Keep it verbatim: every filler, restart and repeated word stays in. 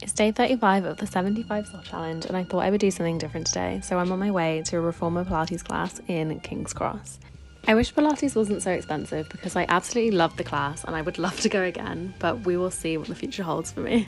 It's day thirty-five of the seventy-five soft challenge, and I thought I would do something different today, so I'm on my way to a reformer Pilates class in King's Cross. I wish Pilates wasn't so expensive because I absolutely loved the class and I would love to go again, but we will see what the future holds for me.